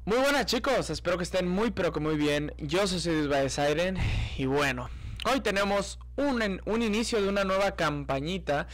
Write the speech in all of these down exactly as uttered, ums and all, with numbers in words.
Muy buenas chicos, espero que estén muy pero que muy bien. Yo soy Sidus by Siren y bueno, hoy tenemos un, un inicio de una nueva campañita.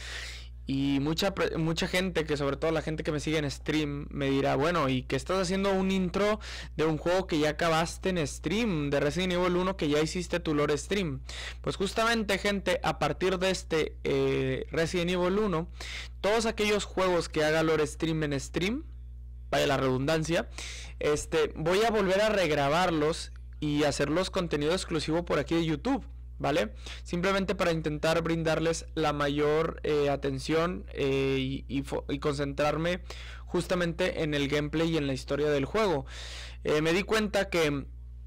Y mucha, mucha gente, que sobre todo la gente que me sigue en stream, me dirá, bueno, ¿y que estás haciendo un intro de un juego que ya acabaste en stream? De Resident Evil uno que ya hiciste tu lore stream. Pues justamente, gente, a partir de este eh, Resident Evil uno, todos aquellos juegos que haga lore stream en stream, vaya la redundancia, este, voy a volver a regrabarlos y hacerlos contenido exclusivo por aquí de YouTube, ¿vale? Simplemente para intentar brindarles la mayor eh, atención eh, y, y, y concentrarme justamente en el gameplay y en la historia del juego. Eh, me di cuenta que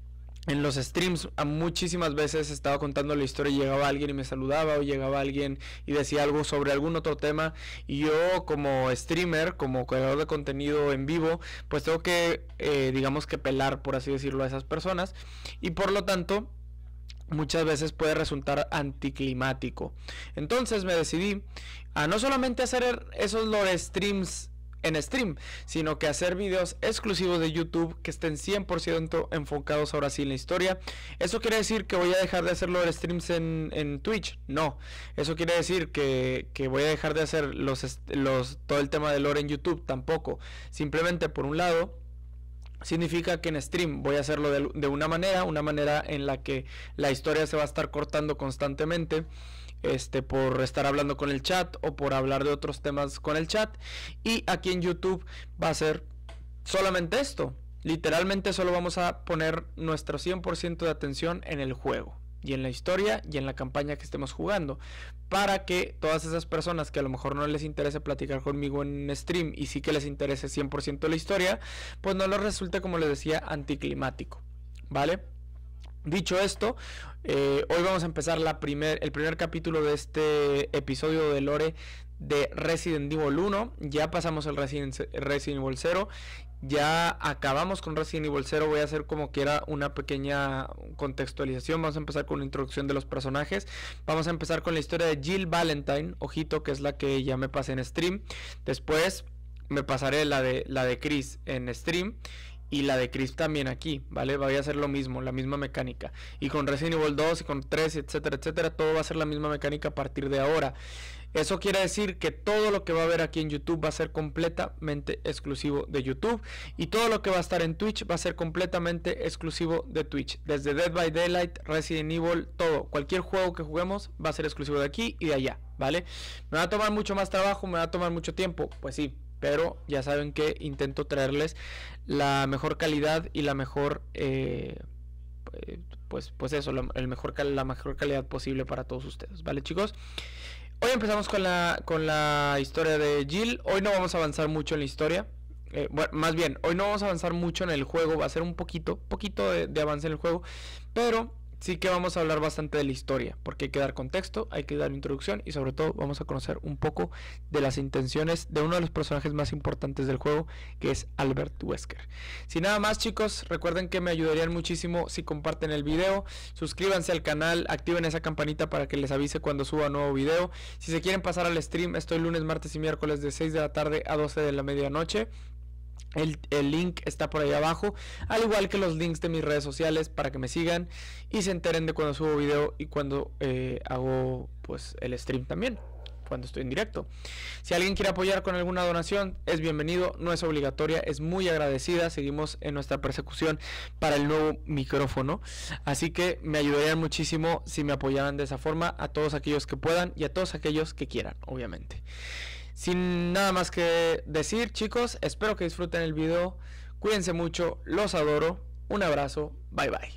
en los streams a muchísimas veces estaba contando la historia y llegaba alguien y me saludaba, o llegaba alguien y decía algo sobre algún otro tema, y yo como streamer, como creador de contenido en vivo, pues tengo que eh, digamos que pelar, por así decirlo, a esas personas, y por lo tanto muchas veces puede resultar anticlimático. Entonces me decidí a no solamente hacer esos lore streams en stream, sino que hacer videos exclusivos de YouTube que estén cien por ciento enfocados ahora sí en la historia. ¿Eso quiere decir que voy a dejar de hacer lore streams en, en Twitch? No. Eso quiere decir que, que voy a dejar de hacer los, los, todo el tema de lore en YouTube? Tampoco. Simplemente, por un lado, significa que en stream voy a hacerlo de, de una manera, una manera en la que la historia se va a estar cortando constantemente, este, por estar hablando con el chat o por hablar de otros temas con el chat. Y aquí en YouTube va a ser solamente esto. Literalmente solo vamos a poner nuestro cien por ciento de atención en el juego y en la historia y en la campaña que estemos jugando, para que todas esas personas que a lo mejor no les interese platicar conmigo en stream y sí que les interese cien por ciento la historia, pues no les resulte, como les decía, anticlimático, ¿vale? Dicho esto, eh, hoy vamos a empezar la primer, el primer capítulo de este episodio de lore de Resident Evil uno. Ya pasamos el Resident, Resident Evil cero. Ya acabamos con Resident Evil cero. Voy a hacer como que era una pequeña contextualización. Vamos a empezar con la introducción de los personajes. Vamos a empezar con la historia de Jill Valentine, ojito, que es la que ya me pasé en stream. Después me pasaré la de, la de Chris en stream. Y la de Chris también aquí, ¿vale? Voy a hacer lo mismo, la misma mecánica. Y con Resident Evil dos y con tres, etcétera, etcétera, todo va a ser la misma mecánica a partir de ahora. Eso quiere decir que todo lo que va a haber aquí en YouTube va a ser completamente exclusivo de YouTube. Y todo lo que va a estar en Twitch va a ser completamente exclusivo de Twitch. Desde Dead by Daylight, Resident Evil, todo. Cualquier juego que juguemos va a ser exclusivo de aquí y de allá, ¿vale? ¿Me va a tomar mucho más trabajo? ¿Me va a tomar mucho tiempo? Pues sí. Pero ya saben que intento traerles la mejor calidad y la mejor, eh, pues, pues eso, la, el mejor, la mejor calidad posible para todos ustedes, ¿vale, chicos? Hoy empezamos con la, con la historia de Jill. Hoy no vamos a avanzar mucho en la historia. Eh, bueno, más bien, hoy no vamos a avanzar mucho en el juego. Va a ser un poquito, poquito de, de avance en el juego. Pero sí que vamos a hablar bastante de la historia, porque hay que dar contexto, hay que dar introducción y sobre todo vamos a conocer un poco de las intenciones de uno de los personajes más importantes del juego, que es Albert Wesker. Sin nada más, chicos, recuerden que me ayudarían muchísimo si comparten el video, suscríbanse al canal, activen esa campanita para que les avise cuando suba nuevo video. Si se quieren pasar al stream, estoy lunes, martes y miércoles de seis de la tarde a doce de la medianoche. El, el link está por ahí abajo, al igual que los links de mis redes sociales para que me sigan y se enteren de cuando subo video y cuando eh, hago pues el stream también, cuando estoy en directo. Si alguien quiere apoyar con alguna donación, es bienvenido, no es obligatoria, es muy agradecida. Seguimos en nuestra persecución para el nuevo micrófono, así que me ayudarían muchísimo si me apoyaran de esa forma, a todos aquellos que puedan y a todos aquellos que quieran, obviamente. Sin nada más que decir, chicos, espero que disfruten el video. Cuídense mucho, los adoro. Un abrazo, bye bye.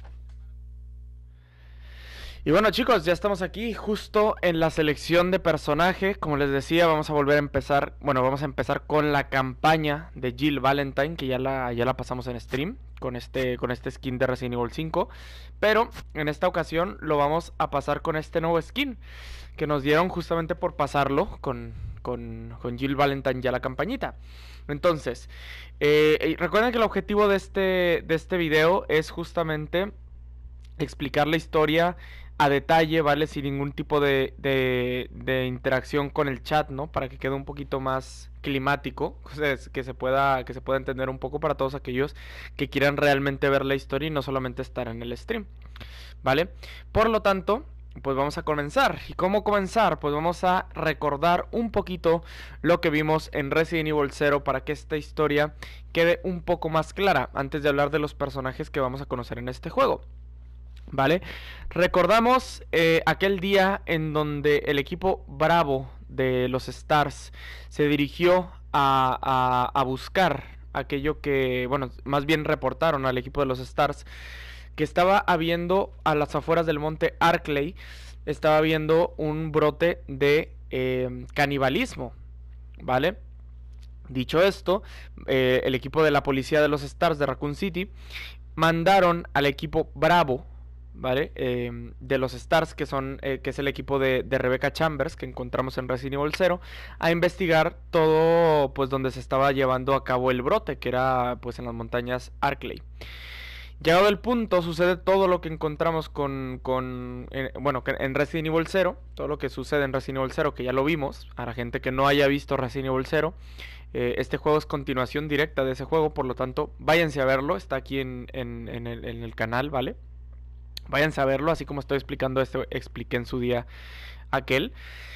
Y bueno, chicos, ya estamos aquí justo en la selección de personaje. Como les decía, vamos a volver a empezar. Bueno, vamos a empezar con la campaña de Jill Valentine, que ya la, ya la pasamos en stream con este, con este skin de Resident Evil cinco. Pero en esta ocasión lo vamos a pasar con este nuevo skin que nos dieron justamente por pasarlo con, con, con Jill Valentine ya la campañita. Entonces, eh, recuerden que el objetivo de este, de este video es justamente explicar la historia a detalle, ¿vale? Sin ningún tipo de, de, de interacción con el chat, ¿no? Para que quede un poquito más climático, o sea, que se pueda, que se pueda entender un poco para todos aquellos que quieran realmente ver la historia y no solamente estar en el stream, ¿vale? Por lo tanto, pues vamos a comenzar. ¿Y cómo comenzar? Pues vamos a recordar un poquito lo que vimos en Resident Evil cero para que esta historia quede un poco más clara antes de hablar de los personajes que vamos a conocer en este juego, ¿vale? Recordamos eh, aquel día en donde el equipo Bravo de los Stars se dirigió a, a, a buscar aquello que, bueno, más bien reportaron al equipo de los Stars que estaba habiendo a las afueras del monte Arklay, estaba habiendo un brote de eh, canibalismo, ¿vale? Dicho esto, eh, el equipo de la policía de los Stars de Raccoon City mandaron al equipo Bravo, ¿vale? Eh, de los Stars, que son eh, que es el equipo de, de Rebecca Chambers, que encontramos en Resident Evil cero, a investigar todo, pues, donde se estaba llevando a cabo el brote, que era, pues, en las montañas Arklay. Llegado el punto, sucede todo lo que encontramos con, con eh, bueno, en Resident Evil cero, todo lo que sucede en Resident Evil cero, que ya lo vimos. A la gente que no haya visto Resident Evil cero, eh, este juego es continuación directa de ese juego, por lo tanto, váyanse a verlo, está aquí en, en, en, el, en el canal, ¿vale? Váyanse a verlo, así como estoy explicando esto, expliqué en su día aquel.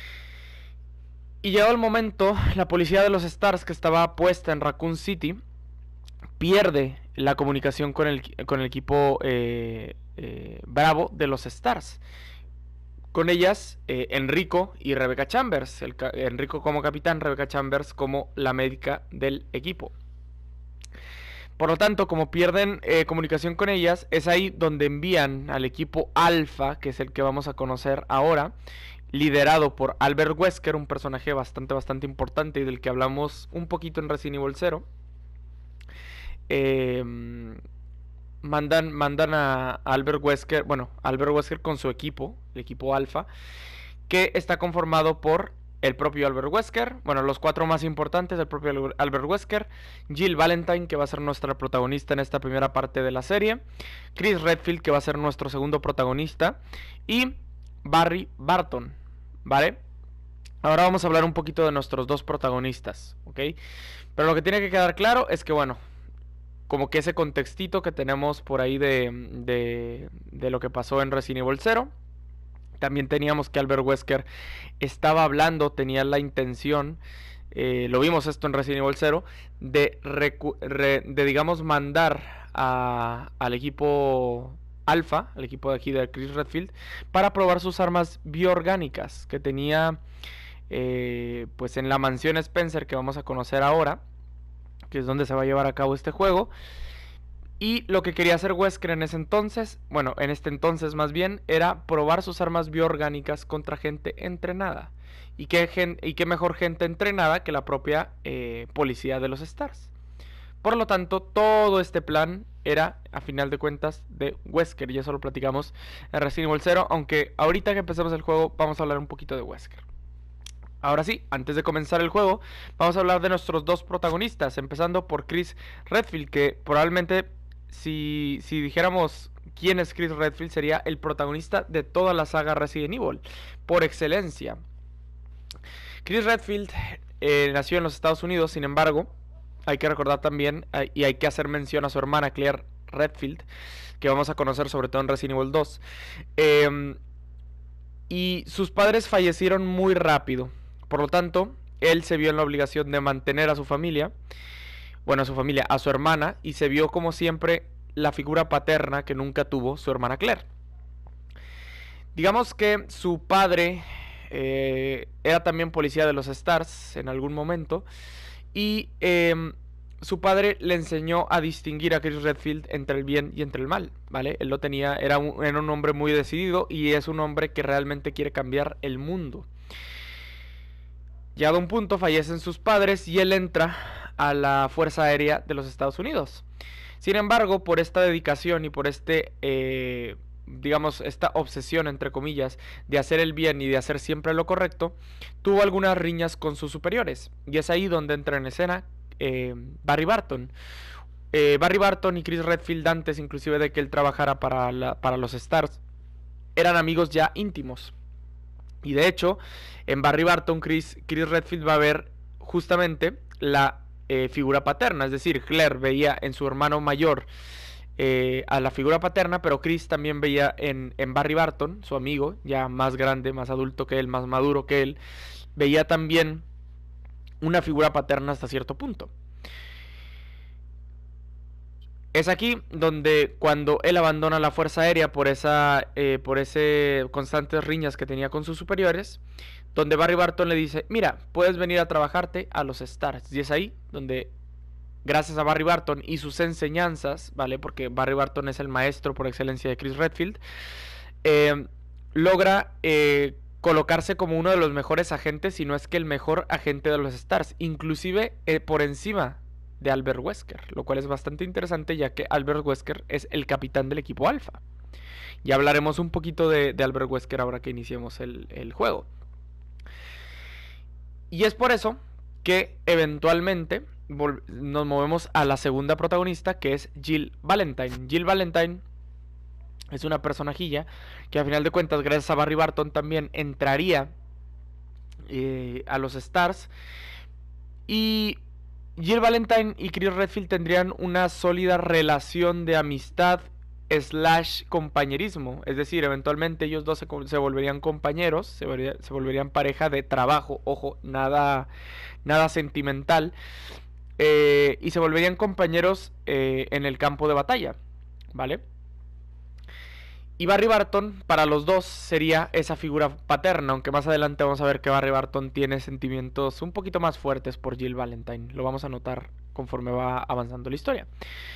Y llegado el momento, la policía de los Stars, que estaba puesta en Raccoon City, pierde la comunicación con el, con el equipo eh, eh, Bravo de los Stars. Con ellas, eh, Enrico y Rebecca Chambers. El, Enrico como capitán, Rebecca Chambers como la médica del equipo. Por lo tanto, como pierden eh, comunicación con ellas, es ahí donde envían al equipo Alpha, que es el que vamos a conocer ahora, liderado por Albert Wesker, un personaje bastante, bastante importante y del que hablamos un poquito en Resident Evil cero. Eh, mandan mandan a Albert Wesker, bueno, Albert Wesker con su equipo, el equipo Alpha, que está conformado por el propio Albert Wesker, bueno, los cuatro más importantes, el propio Albert Wesker, Jill Valentine, que va a ser nuestra protagonista en esta primera parte de la serie, Chris Redfield, que va a ser nuestro segundo protagonista, y Barry Barton, ¿vale? Ahora vamos a hablar un poquito de nuestros dos protagonistas, ¿ok? Pero lo que tiene que quedar claro es que, bueno, como que ese contextito que tenemos por ahí de, de, de lo que pasó en Resident Evil cero. También teníamos que Albert Wesker estaba hablando, tenía la intención, eh, lo vimos esto en Resident Evil cero, de, re, de digamos, mandar a, al equipo Alpha, al equipo de aquí de Chris Redfield, para probar sus armas bioorgánicas que tenía eh, pues en la mansión Spencer, que vamos a conocer ahora, que es donde se va a llevar a cabo este juego. Y lo que quería hacer Wesker en ese entonces, bueno, en este entonces más bien, era probar sus armas bioorgánicas contra gente entrenada. Y qué, gen, y qué mejor gente entrenada que la propia eh, policía de los Stars. Por lo tanto, todo este plan era, a final de cuentas, de Wesker. Y eso lo platicamos en Resident Evil cero, aunque ahorita que empecemos el juego vamos a hablar un poquito de Wesker. Ahora sí, antes de comenzar el juego, vamos a hablar de nuestros dos protagonistas, empezando por Chris Redfield, que probablemente, si, si dijéramos quién es Chris Redfield, sería el protagonista de toda la saga Resident Evil, por excelencia. Chris Redfield eh, nació en los Estados Unidos, sin embargo, hay que recordar también, eh, y hay que hacer mención a su hermana Claire Redfield, que vamos a conocer sobre todo en Resident Evil dos. Eh, y sus padres fallecieron muy rápido. Por lo tanto, él se vio en la obligación de mantener a su familia, bueno, a su familia, a su hermana, y se vio como siempre la figura paterna que nunca tuvo su hermana Claire. Digamos que su padre eh, era también policía de los Stars en algún momento, y eh, su padre le enseñó a distinguir a Chris Redfield entre el bien y entre el mal, ¿vale? Él lo tenía, era un, era un hombre muy decidido y es un hombre que realmente quiere cambiar el mundo. Llegado a un punto, fallecen sus padres y él entra a la Fuerza Aérea de los Estados Unidos. Sin embargo, por esta dedicación y por este, eh, digamos, esta obsesión, entre comillas, de hacer el bien y de hacer siempre lo correcto, tuvo algunas riñas con sus superiores. Y es ahí donde entra en escena eh, Barry Barton. Eh, Barry Barton y Chris Redfield, antes inclusive de que él trabajara para, la, para los Stars, eran amigos ya íntimos. Y de hecho, en Barry Barton, Chris, Chris Redfield va a ver justamente la eh, figura paterna. Es decir, Claire veía en su hermano mayor eh, a la figura paterna, pero Chris también veía en, en Barry Barton, su amigo, ya más grande, más adulto que él, más maduro que él, veía también una figura paterna hasta cierto punto. Es aquí donde cuando él abandona la Fuerza Aérea por esa eh, por ese constantes riñas que tenía con sus superiores, donde Barry Barton le dice, mira, puedes venir a trabajarte a los Stars. Y es ahí donde, gracias a Barry Barton y sus enseñanzas, ¿vale? Porque Barry Barton es el maestro por excelencia de Chris Redfield, eh, logra eh, colocarse como uno de los mejores agentes, si no es que el mejor agente de los Stars, inclusive eh, por encima de Albert Wesker, lo cual es bastante interesante, ya que Albert Wesker es el capitán del equipo Alpha. Ya hablaremos un poquito de, de Albert Wesker ahora que iniciemos el, el juego. Y es por eso que eventualmente nos movemos a la segunda protagonista, que es Jill Valentine. Jill Valentine es una personajilla que a final de cuentas, gracias a Barry Barton, también entraría eh, a los Stars. Y Jill Valentine y Chris Redfield tendrían una sólida relación de amistad slash compañerismo. Es decir, eventualmente ellos dos se, se volverían compañeros, se, volvería, se volverían pareja de trabajo. Ojo, nada, nada sentimental. Eh, y se volverían compañeros eh, en el campo de batalla, ¿vale? Y Barry Barton, para los dos, sería esa figura paterna, aunque más adelante vamos a ver que Barry Barton tiene sentimientos un poquito más fuertes por Jill Valentine. Lo vamos a notar conforme va avanzando la historia.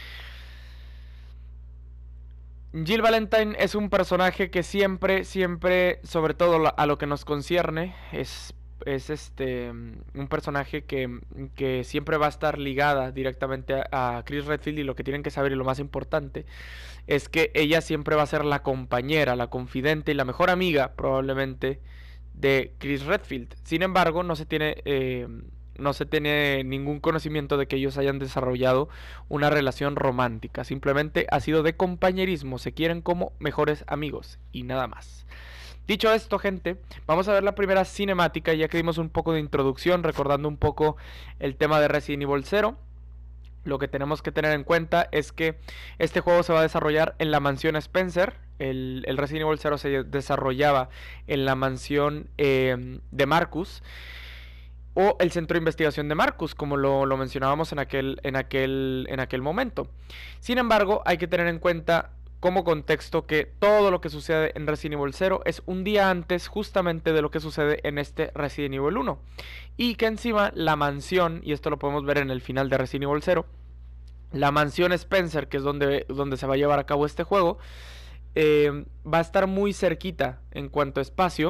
Jill Valentine es un personaje que siempre, siempre, sobre todo a lo que nos concierne, es, es este un personaje que, que siempre va a estar ligada directamente a, a Chris Redfield. Y lo que tienen que saber, y lo más importante, es que ella siempre va a ser la compañera, la confidente y la mejor amiga probablemente de Chris Redfield. Sin embargo, no se tiene eh, no se tiene ningún conocimiento de que ellos hayan desarrollado una relación romántica. Simplemente ha sido de compañerismo, se quieren como mejores amigos y nada más. Dicho esto, gente, vamos a ver la primera cinemática, ya que dimos un poco de introducción, recordando un poco el tema de Resident Evil cero. Lo que tenemos que tener en cuenta es que este juego se va a desarrollar en la mansión Spencer. El, el Resident Evil cero se desarrollaba en la mansión eh, de Marcus, o el centro de investigación de Marcus, como lo, lo mencionábamos en aquel, en, aquel, en aquel momento. Sin embargo, hay que tener en cuenta como contexto que todo lo que sucede en Resident Evil cero es un día antes justamente de lo que sucede en este Resident Evil uno. Y que encima la mansión, y esto lo podemos ver en el final de Resident Evil cero, la mansión Spencer, que es donde, donde se va a llevar a cabo este juego, eh, va a estar muy cerquita en cuanto a espacio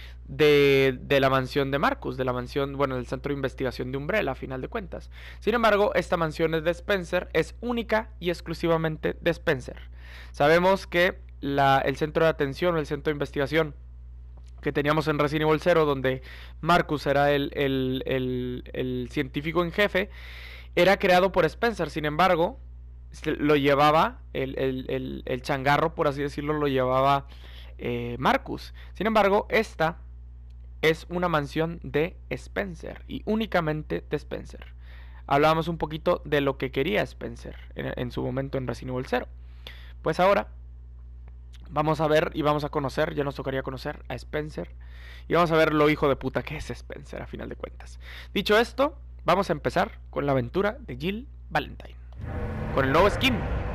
de, de la mansión de Marcus, de la mansión, bueno, del centro de investigación de Umbrella, a final de cuentas. Sin embargo, esta mansión es de Spencer, es única y exclusivamente de Spencer. Sabemos que la, el centro de atención o el centro de investigación que teníamos en Resident Evil cero, donde Marcus era el, el, el, el científico en jefe, era creado por Spencer. Sin embargo, lo llevaba, el, el, el, el changarro, por así decirlo, lo llevaba eh, Marcus. Sin embargo, esta es una mansión de Spencer, y únicamente de Spencer. Hablábamos un poquito de lo que quería Spencer en, en su momento en Resident Evil cero. Pues ahora vamos a ver y vamos a conocer, ya nos tocaría conocer a Spencer, y vamos a ver lo hijo de puta que es Spencer a final de cuentas. Dicho esto, vamos a empezar con la aventura de Jill Valentine, con el nuevo skin.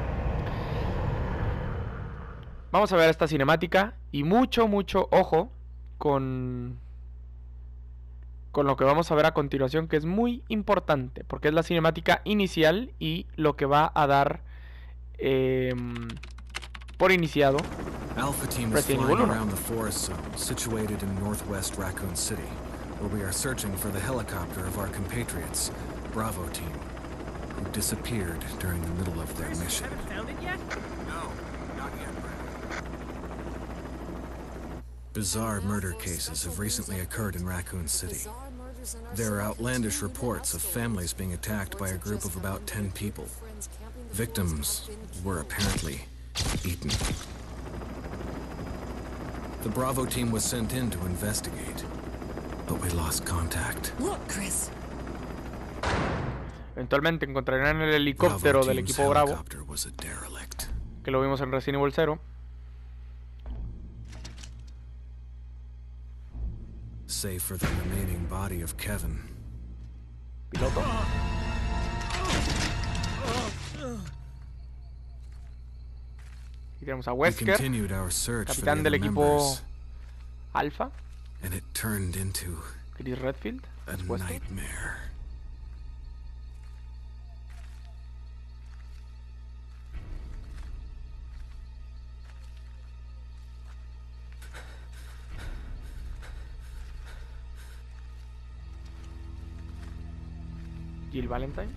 Vamos a ver esta cinemática y mucho, mucho ojo con, con lo que vamos a ver a continuación, que es muy importante, porque es la cinemática inicial y lo que va a dar eh, por iniciado Alpha Team is flying around the forest zone situated in northwest Raccoon City, where we are searching for the helicopter of our compatriots, Bravo Team, who disappeared during the middle of their mission. Found it yet? No, not yet, Brandon. Bizarre murder cases have recently occurred in Raccoon City. There are outlandish reports of families being attacked by a group of about ten people. Victims were apparently eaten. The Bravo team was sent in to investigate, but we lost contact. Look, Chris. Eventualmente encontrarán el helicóptero del equipo Bravo, que lo vimos en Resident Evil cero. Save for the remaining body of Kevin. Piloto. Y tenemos a Wesker, capitán del equipo Alpha. And it turned into Chris Redfield. a nightmare. Jill Valentine.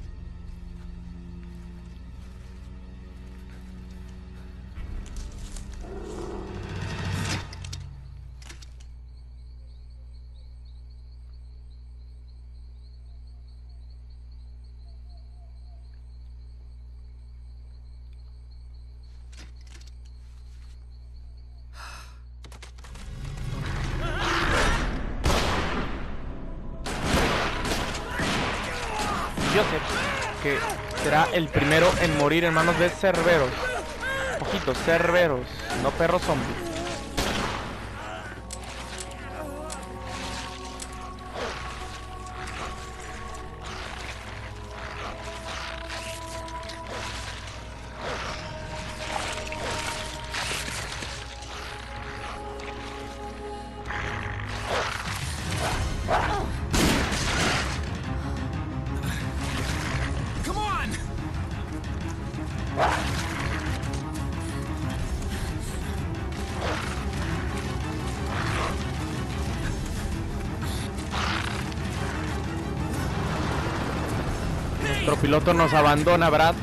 Joseph, que será el primero en morir en manos de Cerberos. Ojitos, Cerberos, no perros zombies. Nuestro piloto nos abandona, Brad.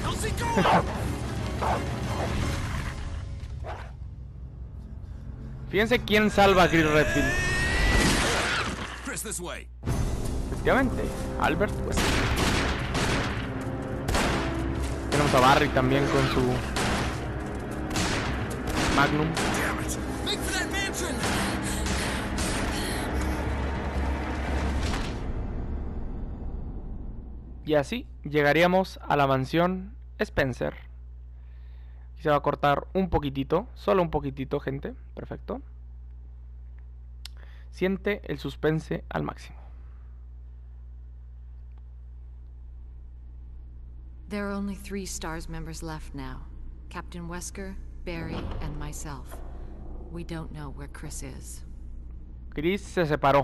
Fíjense quién salva a Chris Redfield. Efectivamente, Albert Wesker. Tenemos a Barry también con su Magnum. Y así llegaríamos a la mansión Spencer. Y se va a cortar un poquitito, solo un poquitito, gente. Perfecto. Siente el suspense al máximo. There are only three STARS members left now. Captain Wesker, Barry, and myself. We don't know where Chris is. Chris se separó.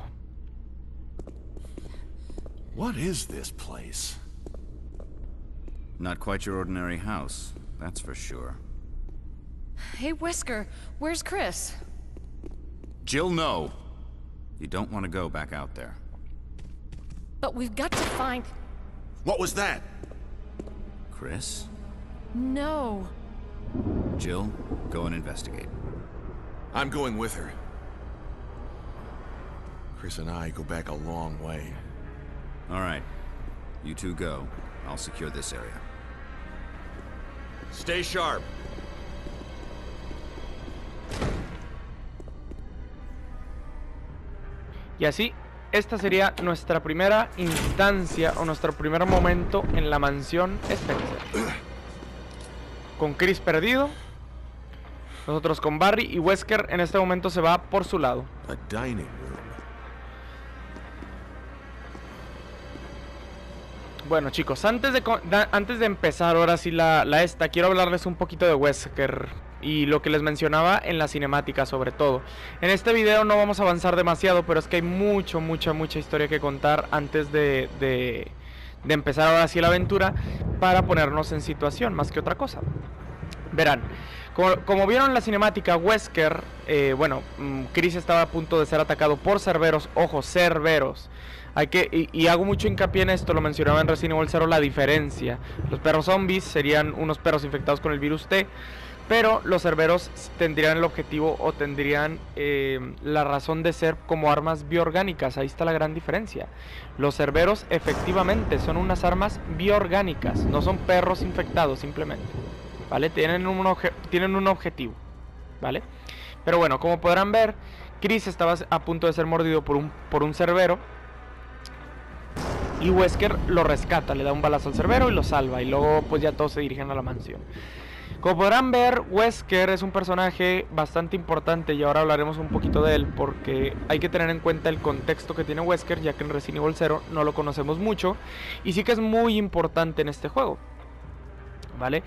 What is this place? Not quite your ordinary house, that's for sure. Hey, Wesker, where's Chris? Jill, no. You don't want to go back out there. But we've got to find... What was that? Chris? No. Jill, go and investigate. I'm going with her. Chris and I go back a long way. All right. You two go. I'll secure this area. Stay sharp. Y así, esta sería nuestra primera instancia o nuestro primer momento en la mansión Spencer. Con Chris perdido, nosotros con Barry, y Wesker en este momento se va por su lado. A dining room. Bueno, chicos, antes de, antes de empezar ahora sí la, la esta, quiero hablarles un poquito de Wesker y lo que les mencionaba en la cinemática sobre todo. En este video no vamos a avanzar demasiado, pero es que hay mucho, mucha, mucha historia que contar antes de, de, de empezar ahora sí la aventura, para ponernos en situación, más que otra cosa. Verán, como, como vieron en la cinemática, Wesker, eh, bueno, Chris estaba a punto de ser atacado por Cerberos, ojo, Cerberos. Hay que, y, y hago mucho hincapié en esto, lo mencionaba en Resident Evil cero, la diferencia. Los perros zombies serían unos perros infectados con el virus T, pero los Cerberos tendrían el objetivo o tendrían eh, la razón de ser como armas bioorgánicas. Ahí está la gran diferencia. Los Cerberos efectivamente son unas armas bioorgánicas, no son perros infectados simplemente, ¿vale? Tienen un, tienen un objetivo, ¿vale? Pero bueno, como podrán ver, Chris estaba a punto de ser mordido por un, por un cerbero. Y Wesker lo rescata, le da un balazo al cerbero y lo salva. Y luego pues ya todos se dirigen a la mansión. Como podrán ver, Wesker es un personaje bastante importante y ahora hablaremos un poquito de él porque hay que tener en cuenta el contexto que tiene Wesker, ya que en Resident Evil cero no lo conocemos mucho y sí que es muy importante en este juego, ¿vale?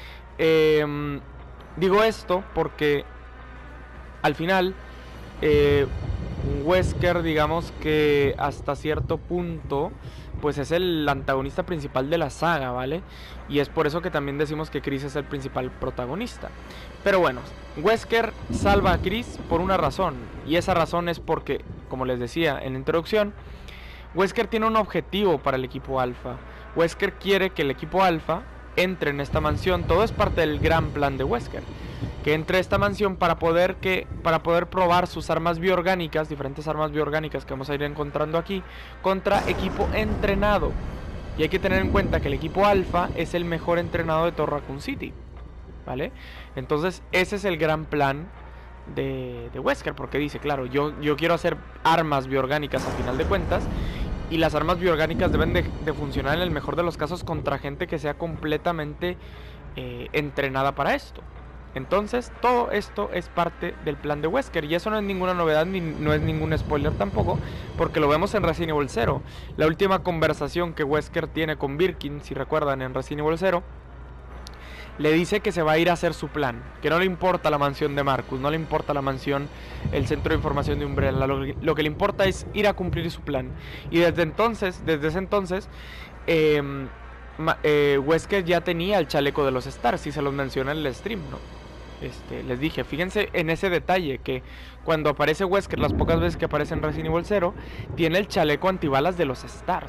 Eh, digo esto porque al final eh, Wesker, digamos que hasta cierto punto pues es el antagonista principal de la saga, ¿vale? Y es por eso que también decimos que Chris es el principal protagonista. Pero bueno, Wesker salva a Chris por una razón, y esa razón es porque, como les decía en la introducción, Wesker tiene un objetivo para el equipo Alpha. Wesker quiere que el equipo Alpha entre en esta mansión. Todo es parte del gran plan de Wesker, que entre a esta mansión para poder, que, para poder probar sus armas bioorgánicas, diferentes armas bioorgánicas que vamos a ir encontrando aquí, contra equipo entrenado. Y hay que tener en cuenta que el equipo Alpha es el mejor entrenado de todo Raccoon City, ¿vale? Entonces ese es el gran plan de, de Wesker, porque dice, claro, yo, yo quiero hacer armas bioorgánicas a final de cuentas, y las armas bioorgánicas deben de, de funcionar en el mejor de los casos contra gente que sea completamente eh, entrenada para esto. Entonces todo esto es parte del plan de Wesker, y eso no es ninguna novedad ni no es ningún spoiler tampoco, porque lo vemos en Resident Evil cero. La última conversación que Wesker tiene con Birkin, si recuerdan, en Resident Evil cero, le dice que se va a ir a hacer su plan, que no le importa la mansión de Marcus, no le importa la mansión, el centro de información de Umbrella, lo, lo que le importa es ir a cumplir su plan. Y desde entonces, desde ese entonces, eh, eh, Wesker ya tenía el chaleco de los Stars, y se los menciona en el stream, ¿no? Este, les dije, fíjense en ese detalle, que cuando aparece Wesker, las pocas veces que aparece en Resident Evil cero, tiene el chaleco antibalas de los Stars.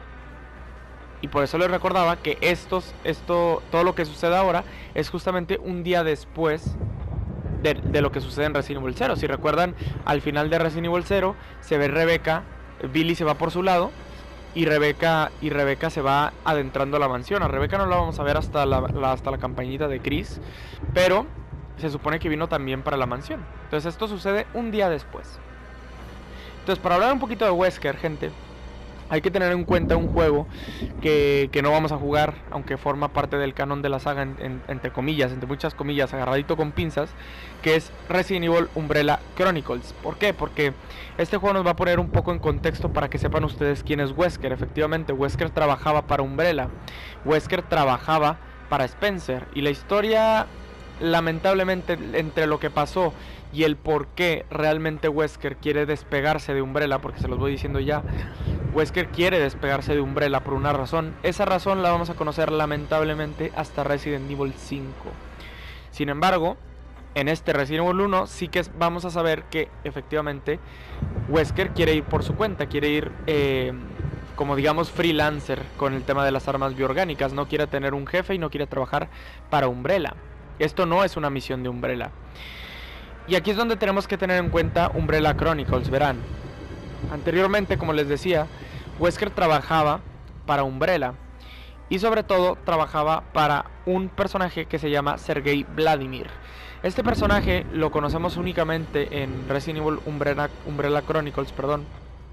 Y por eso les recordaba que estos, esto, todo lo que sucede ahora es justamente un día después de, de lo que sucede en Resident Evil cero. Si recuerdan, al final de Resident Evil cero se ve Rebecca, Billy se va por su lado y Rebecca, y Rebecca se va adentrando a la mansión. A Rebecca no la vamos a ver hasta la, la, hasta la campañita de Chris, pero se supone que vino también para la mansión. Entonces esto sucede un día después. Entonces, para hablar un poquito de Wesker, gente, hay que tener en cuenta un juego que, que no vamos a jugar, aunque forma parte del canon de la saga, en, en, entre comillas, entre muchas comillas, agarradito con pinzas, que es Resident Evil Umbrella Chronicles. ¿Por qué? Porque este juego nos va a poner un poco en contexto para que sepan ustedes quién es Wesker. Efectivamente, Wesker trabajaba para Umbrella, Wesker trabajaba para Spencer, y la historia, lamentablemente, entre lo que pasó y el por qué realmente Wesker quiere despegarse de Umbrella, porque se los voy diciendo ya, Wesker quiere despegarse de Umbrella por una razón. Esa razón la vamos a conocer lamentablemente hasta Resident Evil cinco. Sin embargo, en este Resident Evil uno sí que vamos a saber que efectivamente Wesker quiere ir por su cuenta, quiere ir eh, como digamos freelancer con el tema de las armas bioorgánicas. No quiere tener un jefe y no quiere trabajar para Umbrella. Esto no es una misión de Umbrella. Y aquí es donde tenemos que tener en cuenta Umbrella Chronicles. Verán, anteriormente, como les decía, Wesker trabajaba para Umbrella, y sobre todo trabajaba para un personaje que se llama Sergei Vladimir. Este personaje lo conocemos únicamente en Resident Evil Umbrella, Umbrella Chronicles, perdón.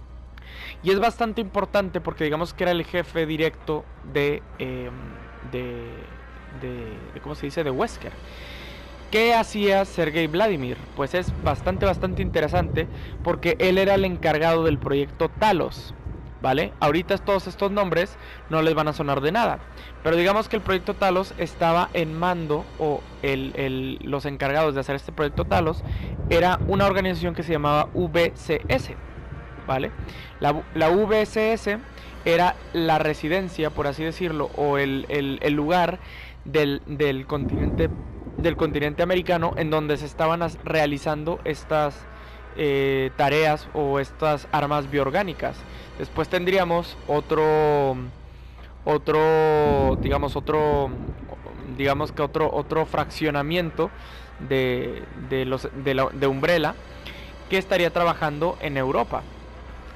Y es bastante importante porque digamos que era el jefe directo de, eh, de, de, de ¿cómo se dice? De Wesker. ¿Qué hacía Sergei Vladimir? Pues es bastante, bastante interesante, porque él era el encargado del proyecto Talos, ¿vale? Ahorita todos estos nombres no les van a sonar de nada, pero digamos que el proyecto Talos estaba en mando, o el, el, los encargados de hacer este proyecto Talos era una organización que se llamaba V C S, ¿vale? La, la V C S era la residencia, por así decirlo, o el, el, el lugar del, del continente del continente americano en donde se estaban realizando estas eh, tareas o estas armas bioorgánicas. Después tendríamos otro otro digamos otro digamos que otro otro fraccionamiento de de los de, la, de Umbrella, que estaría trabajando en Europa.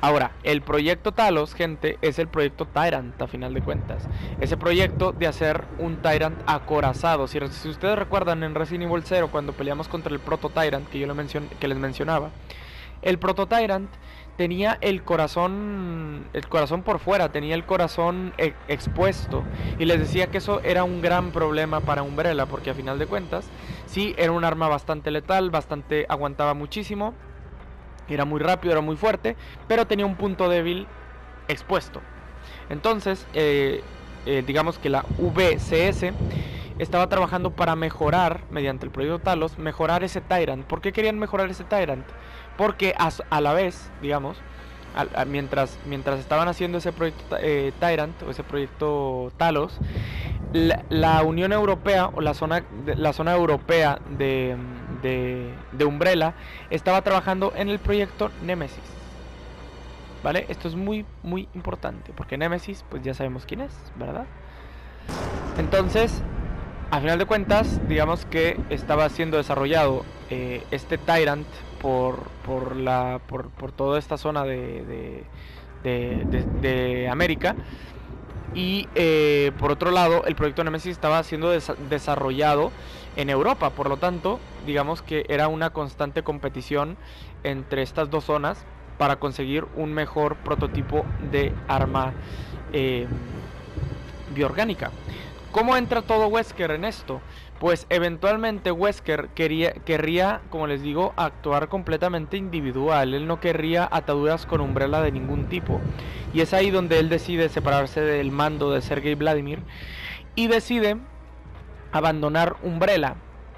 Ahora, el proyecto Talos, gente, es el proyecto Tyrant, a final de cuentas. Ese proyecto de hacer un Tyrant acorazado. Si, si ustedes recuerdan en Resident Evil cero, cuando peleamos contra el Proto Tyrant, que yo le mencion, que les mencionaba, el Proto Tyrant tenía el corazón, el corazón por fuera, tenía el corazón e expuesto. Y les decía que eso era un gran problema para Umbrella, porque a final de cuentas, sí, era un arma bastante letal, bastante, aguantaba muchísimo. Era muy rápido, era muy fuerte, pero tenía un punto débil expuesto. Entonces, eh, eh, digamos que la V C S estaba trabajando para mejorar, mediante el proyecto Talos, mejorar ese Tyrant. ¿Por qué querían mejorar ese Tyrant? Porque a, a la vez, digamos, a, a, mientras, mientras estaban haciendo ese proyecto eh, Tyrant, o ese proyecto Talos, la, la Unión Europea, o la zona, la zona europea de... De, de Umbrella estaba trabajando en el proyecto Nemesis, ¿vale? Esto es muy muy importante porque Nemesis, pues ya sabemos quién es, ¿verdad? Entonces, a final de cuentas, digamos que estaba siendo desarrollado eh, este Tyrant por, por, la, por, por toda esta zona de, de, de, de, de América. Y eh, por otro lado, el proyecto Nemesis estaba siendo des desarrollado en Europa. Por lo tanto, digamos que era una constante competición entre estas dos zonas para conseguir un mejor prototipo de arma eh, bioorgánica. ¿Cómo entra todo Wesker en esto? Pues eventualmente Wesker quería, querría, como les digo, actuar completamente individual. Él no querría ataduras con Umbrella de ningún tipo. Y es ahí donde él decide separarse del mando de Sergei Vladimir y decide abandonar Umbrella.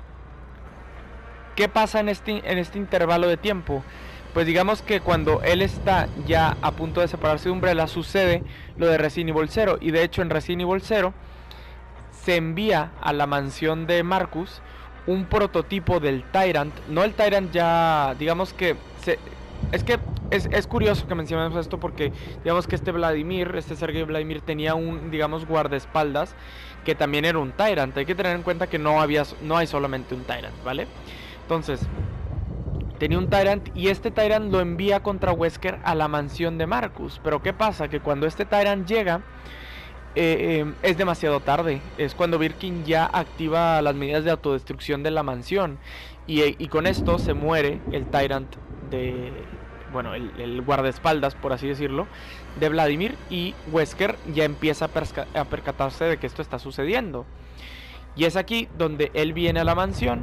¿Qué pasa en este, en este intervalo de tiempo? Pues digamos que cuando él está ya a punto de separarse de Umbrella, sucede lo de Resident Evil cero. Y de hecho en Resident Evil cero se envía a la mansión de Marcus un prototipo del Tyrant. No el Tyrant ya, digamos que se, es que es, es curioso que mencionemos esto porque digamos que este Vladimir, este Sergei Vladimir tenía un, digamos, guardaespaldas que también era un Tyrant. Hay que tener en cuenta que no había, no hay solamente un Tyrant, ¿vale? Entonces, tenía un Tyrant y este Tyrant lo envía contra Wesker a la mansión de Marcus. Pero ¿qué pasa? Que cuando este Tyrant llega, Eh, eh, es demasiado tarde. Es cuando Birkin ya activa las medidas de autodestrucción de la mansión y, y con esto se muere el Tyrant de, bueno, el, el guardaespaldas, por así decirlo, de Vladimir, y Wesker ya empieza a, a percatarse de que esto está sucediendo. Y es aquí donde él viene a la mansión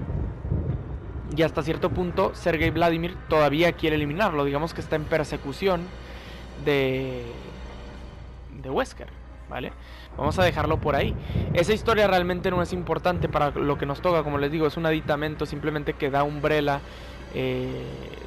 y hasta cierto punto Sergei Vladimir todavía quiere eliminarlo. Digamos que está en persecución de, de Wesker, ¿vale? Vamos a dejarlo por ahí. Esa historia realmente no es importante para lo que nos toca. Como les digo, es un aditamento simplemente que da Umbrella eh,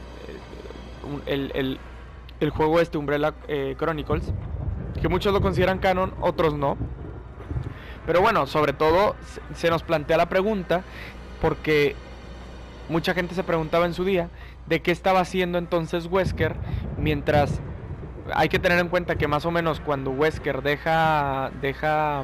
el, el, el juego este, Umbrella eh, Chronicles, que muchos lo consideran canon, otros no. Pero bueno, sobre todo se nos plantea la pregunta porque mucha gente se preguntaba en su día de qué estaba haciendo entonces Wesker mientras... Hay que tener en cuenta que más o menos cuando Wesker deja deja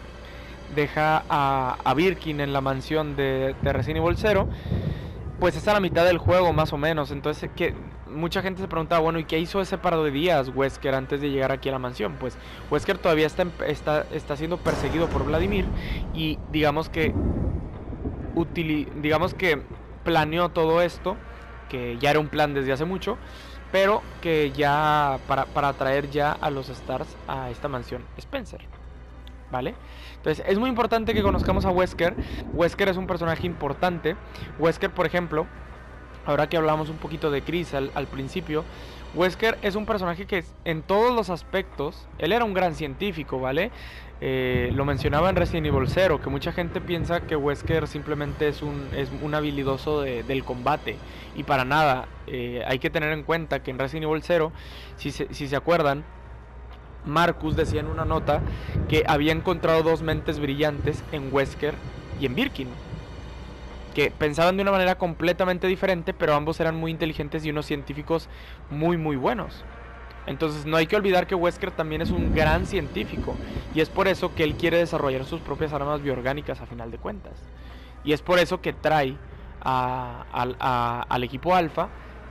deja a, a Birkin en la mansión de, de Resident Evil cero, pues es a la mitad del juego más o menos. Entonces que mucha gente se preguntaba, bueno, ¿y qué hizo ese par de días Wesker antes de llegar aquí a la mansión? Pues Wesker todavía está, está, está siendo perseguido por Vladimir y digamos que utili, digamos que planeó todo esto, que ya era un plan desde hace mucho, pero que ya para, para traer ya a los Stars a esta mansión Spencer, ¿vale? Entonces es muy importante que conozcamos a Wesker. Wesker es un personaje importante. Wesker, por ejemplo, ahora que hablamos un poquito de Chris al, al principio, Wesker es un personaje que en todos los aspectos, él era un gran científico, ¿vale? Eh, lo mencionaba en Resident Evil cero, que mucha gente piensa que Wesker simplemente es un, es un habilidoso de, del combate, y para nada. Eh, hay que tener en cuenta que en Resident Evil cero, si se, si se acuerdan, Marcus decía en una nota que había encontrado dos mentes brillantes en Wesker y en Birkin, que pensaban de una manera completamente diferente, pero ambos eran muy inteligentes y unos científicos muy muy buenos. Entonces no hay que olvidar que Wesker también es un gran científico, y es por eso que él quiere desarrollar sus propias armas bioorgánicas a final de cuentas. Y es por eso que trae a, a, a, al equipo Alpha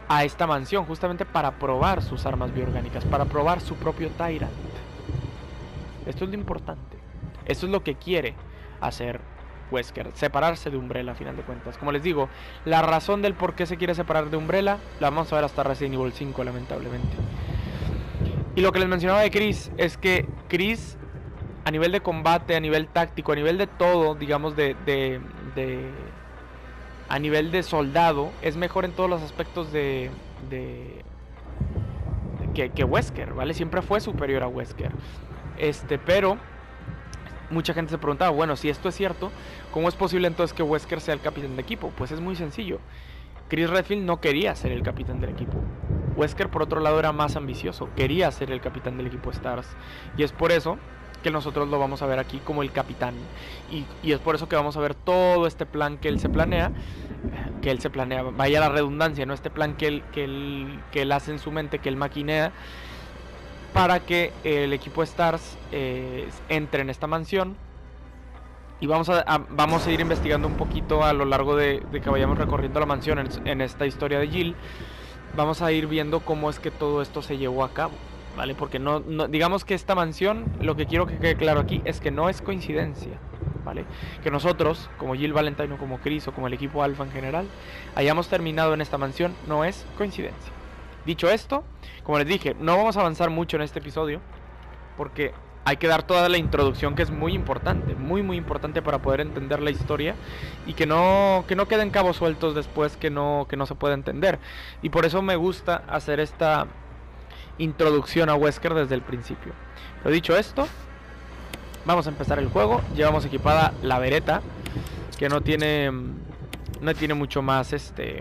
a esta mansión justamente para probar sus armas bioorgánicas, para probar su propio Tyrant. Esto es lo importante. Esto es lo que quiere hacer Wesker, separarse de Umbrella a final de cuentas. Como les digo, la razón del por qué se quiere separar de Umbrella la vamos a ver hasta Resident Evil cinco, lamentablemente. Y lo que les mencionaba de Chris es que Chris, a nivel de combate, a nivel táctico, a nivel de todo, digamos de, de, de a nivel de soldado, es mejor en todos los aspectos de, de, de que, que Wesker, ¿vale? Siempre fue superior a Wesker. Este, pero mucha gente se preguntaba, bueno, si esto es cierto, ¿cómo es posible entonces que Wesker sea el capitán de equipo? Pues es muy sencillo. Chris Redfield no quería ser el capitán del equipo. Wesker, por otro lado, era más ambicioso, quería ser el capitán del equipo Stars. Y es por eso que nosotros lo vamos a ver aquí como el capitán. Y, y es por eso que vamos a ver todo este plan que él se planea, que él se planea, vaya la redundancia, ¿no? Este plan que él, que él, que él hace en su mente, que él maquinea, para que el equipo Stars eh, entre en esta mansión. Y vamos a, a, vamos a ir investigando un poquito a lo largo de, de que vayamos recorriendo la mansión en, en esta historia de Jill. Vamos a ir viendo cómo es que todo esto se llevó a cabo, ¿vale? Porque no, no, digamos que esta mansión, lo que quiero que quede claro aquí es que no es coincidencia, ¿vale? Que nosotros, como Jill Valentine o como Chris o como el equipo Alpha en general, hayamos terminado en esta mansión, no es coincidencia. Dicho esto, como les dije, no vamos a avanzar mucho en este episodio porque hay que dar toda la introducción, que es muy importante, muy muy importante para poder entender la historia y que no, que no queden cabos sueltos después que no, que no se pueda entender. Y por eso me gusta hacer esta introducción a Wesker desde el principio. Pero dicho esto, vamos a empezar el juego. Llevamos equipada la Beretta, que no tiene, no tiene mucho más. Este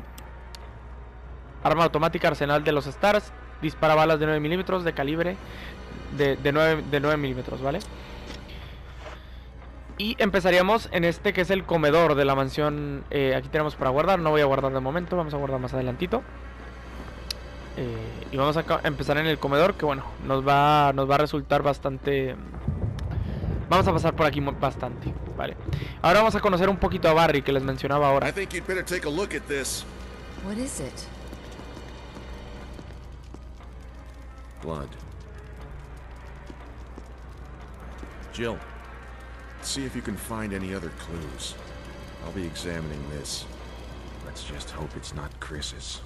arma automática, arsenal de los Stars, dispara balas de nueve milímetros de calibre de, de, nueve, de nueve milímetros, ¿vale? Y empezaríamos en este que es el comedor de la mansión. eh, Aquí tenemos para guardar, no voy a guardar de momento, vamos a guardar más adelantito. eh, Y vamos a empezar en el comedor, que bueno, nos va, nos va a resultar bastante... Vamos a pasar por aquí bastante, ¿vale? Ahora vamos a conocer un poquito a Barry, que les mencionaba ahora. I think you'd better take a look at this. What is it? Blood. Jill, see if you can find any other clues. I'll be examining this. Let's just hope it's not Chris's.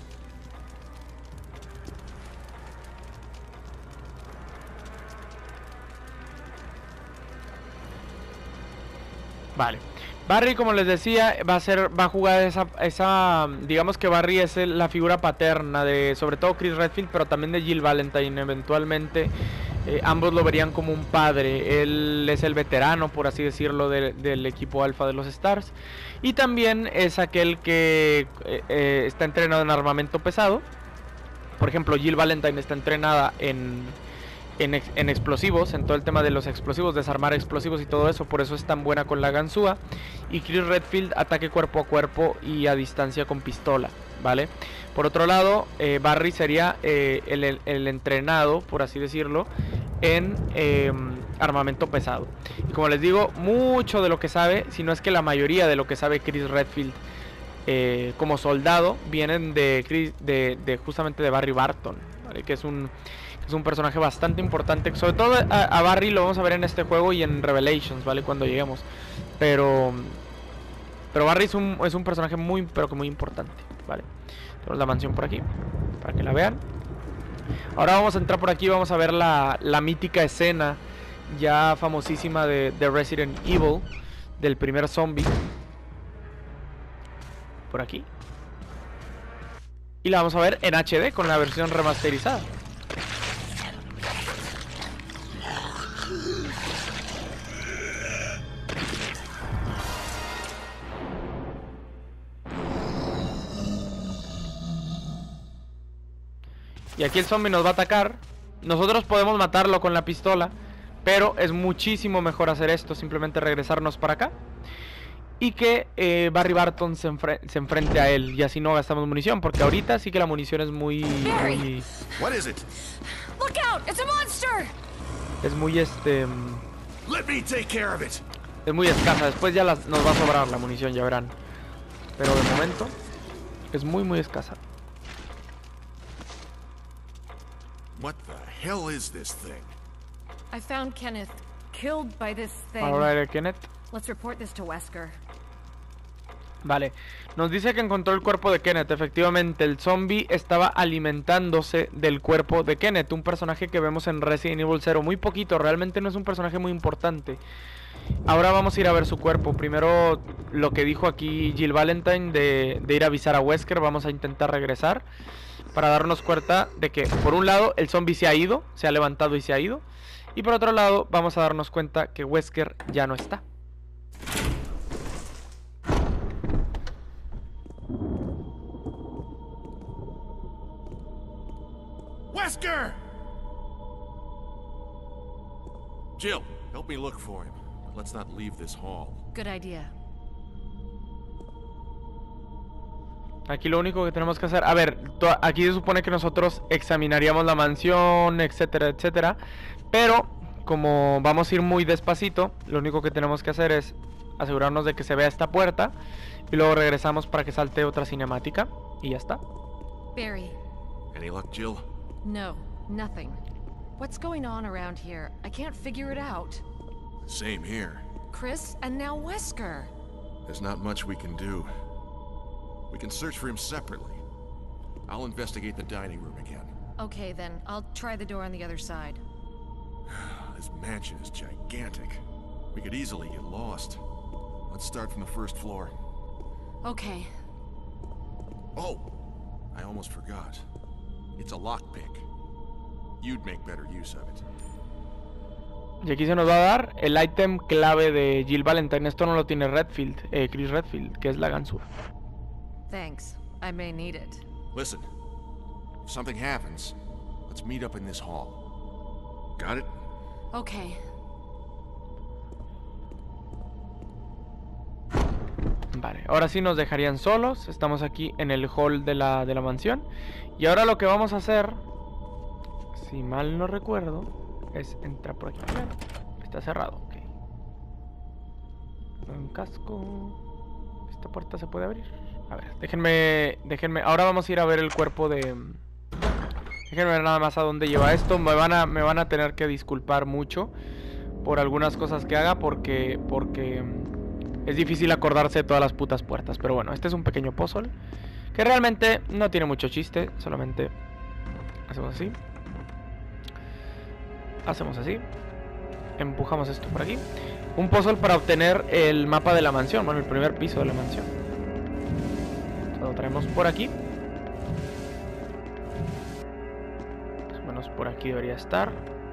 Vale. Barry, como les decía, va a ser, va a jugar esa, esa, digamos que Barry es el, la figura paterna de, sobre todo Chris Redfield, pero también de Jill Valentine. Eventualmente, eh, ambos lo verían como un padre. Él es el veterano, por así decirlo, de, del equipo Alpha de los Stars. Y también es aquel que eh, eh, está entrenado en armamento pesado. Por ejemplo, Jill Valentine está entrenada en... En, ex, en explosivos, en todo el tema de los explosivos, desarmar explosivos y todo eso, por eso es tan buena con la ganzúa. Y Chris Redfield, ataque cuerpo a cuerpo y a distancia con pistola, ¿vale? Por otro lado, eh, Barry sería eh, el, el, el entrenado, por así decirlo, en eh, armamento pesado. Y como les digo, mucho de lo que sabe, si no es que la mayoría de lo que sabe Chris Redfield eh, como soldado, vienen de, Chris, de, de justamente de Barry Barton, ¿vale? Que es un... Es un personaje bastante importante. Sobre todo a, a Barry lo vamos a ver en este juego y en Revelations, ¿vale? Cuando lleguemos. Pero Pero Barry es un, es un personaje muy, pero que muy importante, ¿vale? Tenemos la mansión por aquí, para que la vean. Ahora vamos a entrar por aquí, vamos a ver la, la mítica escena ya famosísima de, de Resident Evil, del primer zombie. Por aquí. Y la vamos a ver en H D con la versión remasterizada. Y aquí el zombie nos va a atacar. Nosotros podemos matarlo con la pistola, pero es muchísimo mejor hacer esto, simplemente regresarnos para acá y que eh, Barry Barton se, enfre se enfrente a él, y así no gastamos munición, porque ahorita sí que la munición es muy... muy... What is it? Look out, it's a monster. Es muy este... Let me take care of it. Es muy escasa, después ya las, nos va a sobrar la munición, ya verán. Pero de momento es muy muy escasa. What the hell is this thing? I found Kenneth killed by this thing. Alright, Kenneth. Let's report this to Wesker. Vale, nos dice que encontró el cuerpo de Kenneth. Efectivamente, el zombie estaba alimentándose del cuerpo de Kenneth, un personaje que vemos en Resident Evil cero. Muy poquito, realmente no es un personaje muy importante. Ahora vamos a ir a ver su cuerpo. Primero, lo que dijo aquí Jill Valentine de, de ir a avisar a Wesker. Vamos a intentar regresar para darnos cuenta de que, por un lado, el zombie se ha ido, se ha levantado y se ha ido. Y por otro lado, vamos a darnos cuenta que Wesker ya no está. Wesker! Jill, help me look for him. Let's not leave this hall. Good idea. Aquí lo único que tenemos que hacer... A ver, aquí se supone que nosotros examinaríamos la mansión, etcétera, etcétera. Pero, como vamos a ir muy despacito, lo único que tenemos que hacer es asegurarnos de que se vea esta puerta. Y luego regresamos para que salte otra cinemática. Y ya está. Barry. Any luck, Jill? No, nothing. What's going on around here? I can't figure it out. Same here. Chris, and now Wesker. There's not much we can do. We can search for him separately. I'll investigate the dining room again. Okay, then. I'll try the door on the other side. This mansion is gigantic. We could easily get lost. Let's start from the first floor. Okay. Oh! I almost forgot. It's a lockpick. You'd make better use of it. Y aquí se nos va a dar el ítem clave de Jill Valentine. Esto no lo tiene Redfield, eh, Chris Redfield, que es la ganzúa. Thanks. I may need it. Listen, if something happens, let's meet up in this hall. Got it? Okay. Vale, ahora sí nos dejarían solos. Estamos aquí en el hall de la, de la mansión. Y ahora lo que vamos a hacer, si mal no recuerdo, es entrar por aquí. Está cerrado, ok. Un casco. Esta puerta se puede abrir. A ver, déjenme, déjenme. Ahora vamos a ir a ver el cuerpo de... Déjenme ver nada más a dónde lleva esto. Me van a, me van a tener que disculpar mucho por algunas cosas que haga, porque... porque es difícil acordarse de todas las putas puertas. Pero bueno, este es un pequeño puzzle que realmente no tiene mucho chiste. Solamente hacemos así. Hacemos así. Empujamos esto por aquí. Un puzzle para obtener el mapa de la mansión. Bueno, el primer piso de la mansión. Lo traemos por aquí. Más o menos por aquí debería estar.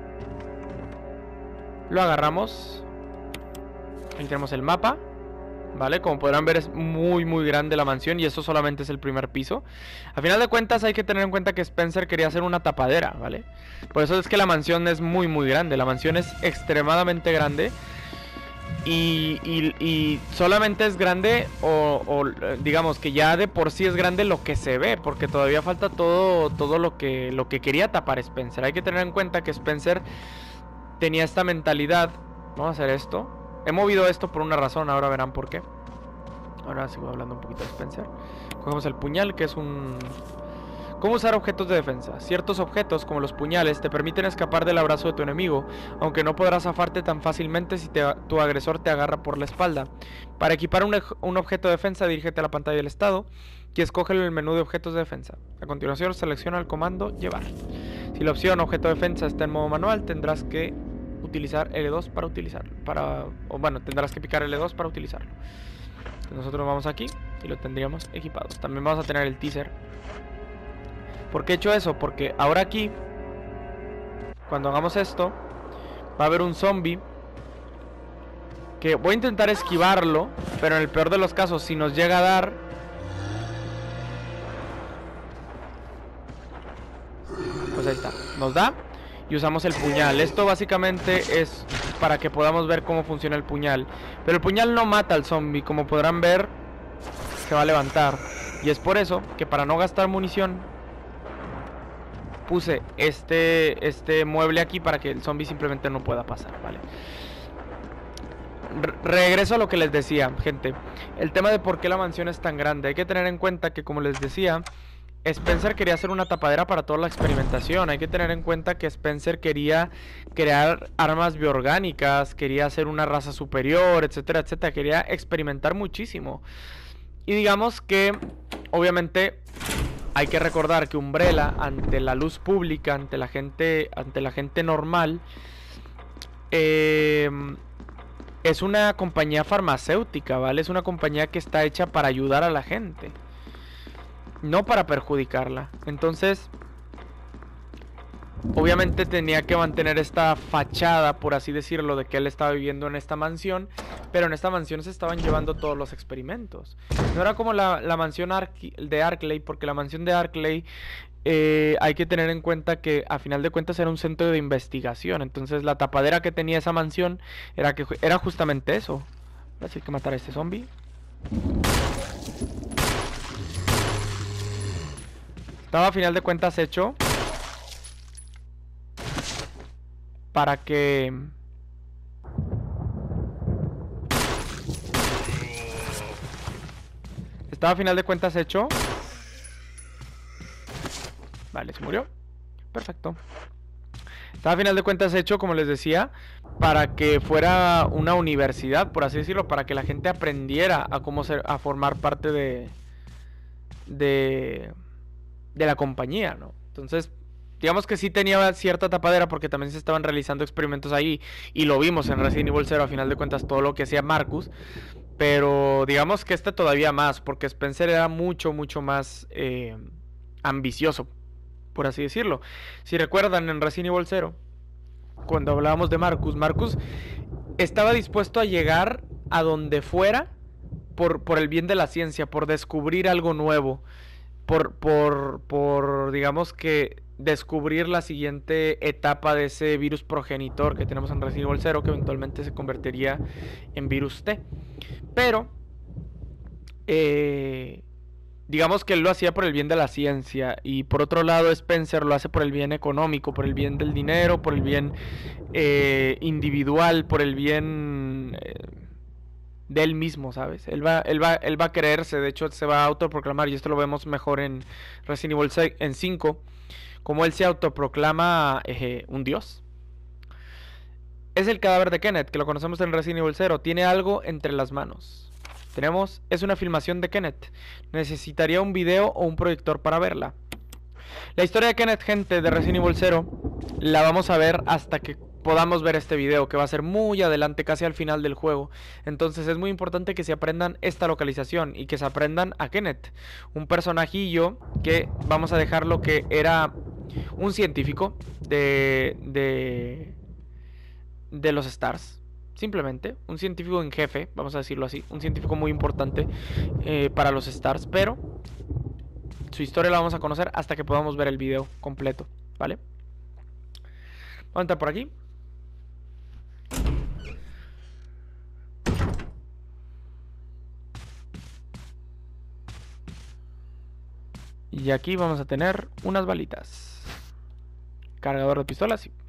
Lo agarramos. Ahí tenemos el mapa. Vale, como podrán ver es muy muy grande la mansión. Y esto solamente es el primer piso. A final de cuentas hay que tener en cuenta que Spencer quería hacer una tapadera, ¿vale? Por eso es que la mansión es muy muy grande. La mansión es extremadamente grande. Y, y, y solamente es grande o, o digamos que ya de por sí es grande lo que se ve, porque todavía falta todo, todo lo que, lo que quería tapar Spencer. Hay que tener en cuenta que Spencer tenía esta mentalidad. Vamos a hacer esto. He movido esto por una razón, ahora verán por qué. Ahora sigo hablando un poquito de Spencer. Cogemos el puñal, que es un... ¿Cómo usar objetos de defensa? Ciertos objetos, como los puñales, te permiten escapar del abrazo de tu enemigo, aunque no podrás zafarte tan fácilmente si te, tu agresor te agarra por la espalda. Para equipar un, un objeto de defensa, dirígete a la pantalla del estado y escoge el menú de objetos de defensa. A continuación, selecciona el comando llevar. Si la opción objeto de defensa está en modo manual, tendrás que utilizar L dos para utilizarlo. Para, o bueno, tendrás que picar L dos para utilizarlo. Entonces nosotros vamos aquí y lo tendríamos equipado. También vamos a tener el teaser. ¿Por qué he hecho eso? Porque ahora aquí, cuando hagamos esto, va a haber un zombie que voy a intentar esquivarlo, pero en el peor de los casos, si nos llega a dar, pues ahí está, nos da y usamos el puñal. Esto básicamente es para que podamos ver cómo funciona el puñal. Pero el puñal no mata al zombie, como podrán ver, se va a levantar. Y es por eso que, para no gastar munición, puse este, este mueble aquí para que el zombie simplemente no pueda pasar, ¿vale? Re regreso a lo que les decía, gente. El tema de por qué la mansión es tan grande. Hay que tener en cuenta que, como les decía, Spencer quería hacer una tapadera para toda la experimentación. Hay que tener en cuenta que Spencer quería crear armas bioorgánicas, quería hacer una raza superior, etcétera, etcétera. Quería experimentar muchísimo. Y digamos que, obviamente, hay que recordar que Umbrella, ante la luz pública, ante la gente, ante la gente normal, eh, es una compañía farmacéutica, ¿vale? Es una compañía que está hecha para ayudar a la gente, no para perjudicarla. Entonces, obviamente tenía que mantener esta fachada, por así decirlo, de que él estaba viviendo en esta mansión. Pero en esta mansión se estaban llevando todos los experimentos. No era como la, la mansión Ark- de Arklay, porque la mansión de Arklay, eh, hay que tener en cuenta que a final de cuentas era un centro de investigación. Entonces la tapadera que tenía esa mansión era, que, era justamente eso. Ahora sí hay que matar a este zombie. Estaba a final de cuentas hecho para que Estaba a final de cuentas hecho. Vale, se murió. Perfecto. Estaba a final de cuentas hecho, como les decía, para que fuera una universidad, por así decirlo, para que la gente aprendiera a cómo ser, a formar parte de de de la compañía, ¿no? Entonces, digamos que sí tenía cierta tapadera, porque también se estaban realizando experimentos ahí, y lo vimos en Resident Evil cero, a final de cuentas, todo lo que hacía Marcus. Pero digamos que este todavía más, porque Spencer era mucho, mucho más eh, ambicioso, por así decirlo. Si recuerdan, en Resident Evil cero, cuando hablábamos de Marcus, Marcus estaba dispuesto a llegar a donde fuera por, por el bien de la ciencia, por descubrir algo nuevo, por, por, por, digamos que, descubrir la siguiente etapa de ese virus progenitor que tenemos en Resident Evil cero, que eventualmente se convertiría en virus T. Pero, eh, digamos que él lo hacía por el bien de la ciencia, y por otro lado Spencer lo hace por el bien económico, por el bien del dinero, por el bien eh, individual, por el bien eh, de él mismo, ¿sabes? Él va, él va, él va a creerse, de hecho se va a autoproclamar, y esto lo vemos mejor en Resident Evil en cinco, como él se autoproclama eh, un dios. Es el cadáver de Kenneth, que lo conocemos en Resident Evil cero. Tiene algo entre las manos. Tenemos, es una filmación de Kenneth. Necesitaría un video o un proyector para verla. La historia de Kenneth, gente, de Resident Evil cero, la vamos a ver hasta que podamos ver este video, que va a ser muy adelante, casi al final del juego. Entonces es muy importante que se aprendan esta localización y que se aprendan a Kenneth, un personajillo que vamos a dejarlo que era un científico de de de los Stars, simplemente un científico en jefe, vamos a decirlo así, un científico muy importante eh, para los Stars, pero su historia la vamos a conocer hasta que podamos ver el video completo, ¿vale? Vamos a entrar por aquí. Y aquí vamos a tener unas balitas. Cargador de pistolas, sí.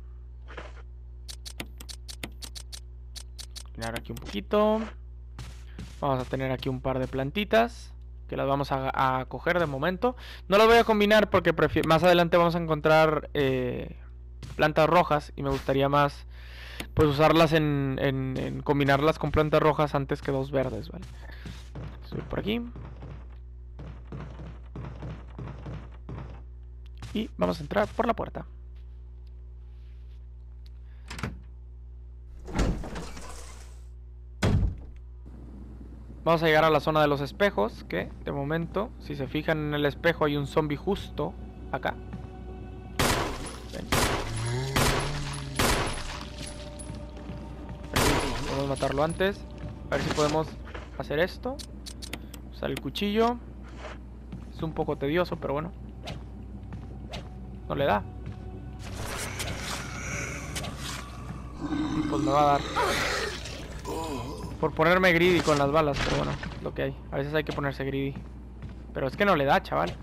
Mirar aquí un poquito. Vamos a tener aquí un par de plantitas que las vamos a, a coger de momento. No las voy a combinar porque más adelante vamos a encontrar eh, plantas rojas, y me gustaría más pues usarlas en, en, en combinarlas con plantas rojas antes que dos verdes, ¿vale? Subir por aquí. Y vamos a entrar por la puerta. Vamos a llegar a la zona de los espejos, que de momento, si se fijan en el espejo, hay un zombie justo acá. Ven. Podemos matarlo antes. A ver si podemos hacer esto. Usar el cuchillo. Es un poco tedioso, pero bueno. No le da. Pues me va a dar. Por ponerme greedy con las balas, pero bueno, es lo que hay. A veces hay que ponerse greedy. Pero es que no le da, chaval.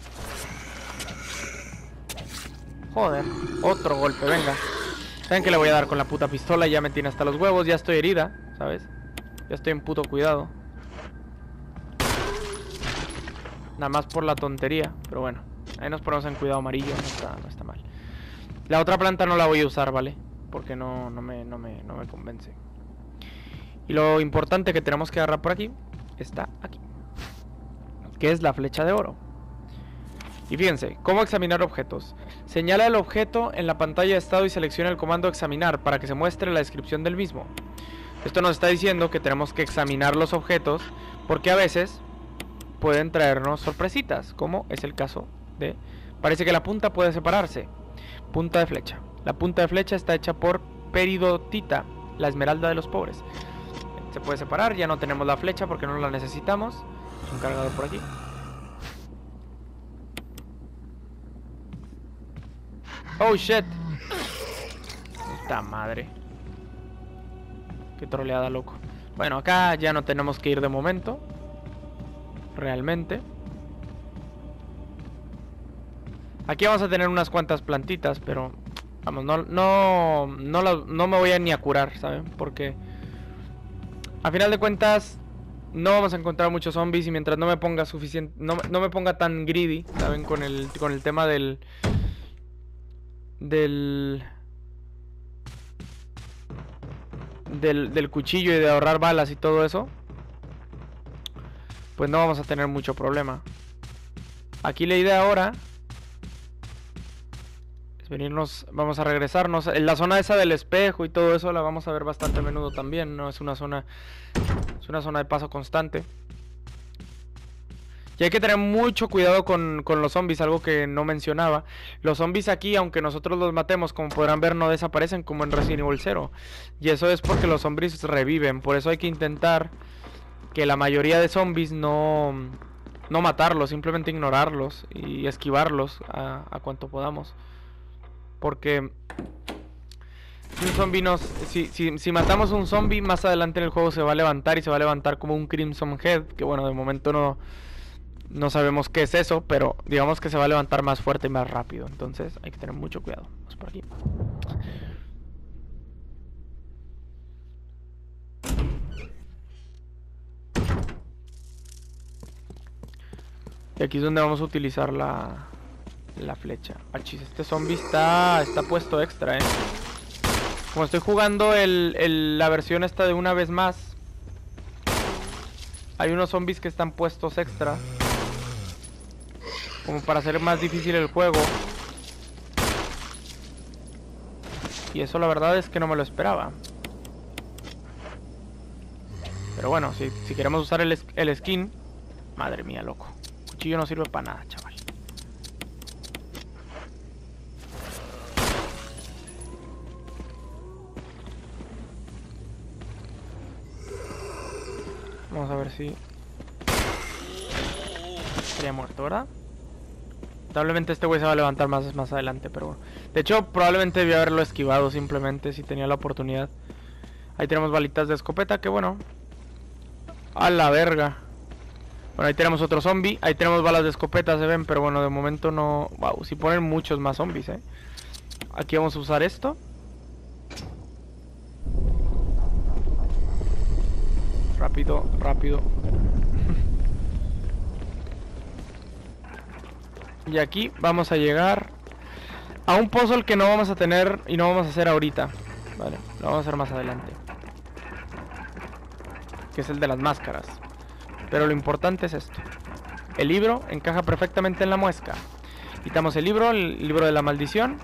Joder, otro golpe, venga. ¿Saben qué le voy a dar con la puta pistola? Ya me tiene hasta los huevos, ya estoy herida, ¿sabes? Ya estoy en puto cuidado. Nada más por la tontería, pero bueno. Ahí nos ponemos en cuidado amarillo, no está, no está mal. La otra planta no la voy a usar, ¿vale? Porque no, no, me, no, me, no me convence. Y lo importante que tenemos que agarrar por aquí está aquí, que es la flecha de oro. Y fíjense, ¿cómo examinar objetos? Señala el objeto en la pantalla de estado y selecciona el comando examinar para que se muestre la descripción del mismo. Esto nos está diciendo que tenemos que examinar los objetos porque a veces pueden traernos sorpresitas, como es el caso de... Parece que la punta puede separarse. Punta de flecha. La punta de flecha está hecha por peridotita, la esmeralda de los pobres. Se puede separar, ya no tenemos la flecha porque no la necesitamos. Es un cargador por aquí. Oh shit. Puta madre. Qué troleada, loco. Bueno, acá ya no tenemos que ir de momento. Realmente. Aquí vamos a tener unas cuantas plantitas, pero vamos, no no no, la, no me voy a ni a curar, ¿saben? Porque a final de cuentas no vamos a encontrar muchos zombies y mientras no me ponga suficiente, no, no me ponga tan greedy, ¿saben? Con el con el tema del del del del cuchillo y de ahorrar balas y todo eso, pues no vamos a tener mucho problema. Aquí la idea ahora es venirnos, vamos a regresarnos. En la zona esa del espejo y todo eso la vamos a ver bastante a menudo también, ¿no? Es una zona, es una zona de paso constante. Y hay que tener mucho cuidado con, con los zombies, algo que no mencionaba. Los zombies aquí, aunque nosotros los matemos, como podrán ver, no desaparecen como en Resident Evil cero. Y eso es porque los zombies reviven. Por eso hay que intentar que la mayoría de zombies no, no matarlos, simplemente ignorarlos y esquivarlos a, a cuanto podamos. Porque si un zombie nos, si, si, si matamos un zombie, más adelante en el juego se va a levantar y se va a levantar como un Crimson Head, que bueno, de momento no, no sabemos qué es eso, pero digamos que se va a levantar más fuerte y más rápido. Entonces hay que tener mucho cuidado. Vamos por aquí. Y aquí es donde vamos a utilizar la, la flecha. Achis, este zombie está, está puesto extra, eh. Como estoy jugando el, el, la versión esta de una vez más, hay unos zombies que están puestos extra, como para hacer más difícil el juego. Y eso la verdad es que no me lo esperaba. Pero bueno, si, si queremos usar el, el skin, madre mía, loco. El cuchillo no sirve para nada, chaval. Vamos a ver si... Estaría muerto, ¿verdad? Probablemente este güey se va a levantar más, más adelante, pero bueno. De hecho, probablemente debía haberlo esquivado simplemente si tenía la oportunidad. Ahí tenemos balitas de escopeta, que bueno. A la verga. Bueno, ahí tenemos otro zombie. Ahí tenemos balas de escopeta, se ven, pero bueno, de momento no... Wow, si ponen muchos más zombies, eh. Aquí vamos a usar esto. Rápido, rápido. Y aquí vamos a llegar a un puzzle que no vamos a tener y no vamos a hacer ahorita. Vale, lo vamos a hacer más adelante, que es el de las máscaras. Pero lo importante es esto. El libro encaja perfectamente en la muesca. Quitamos el libro, el libro de la maldición.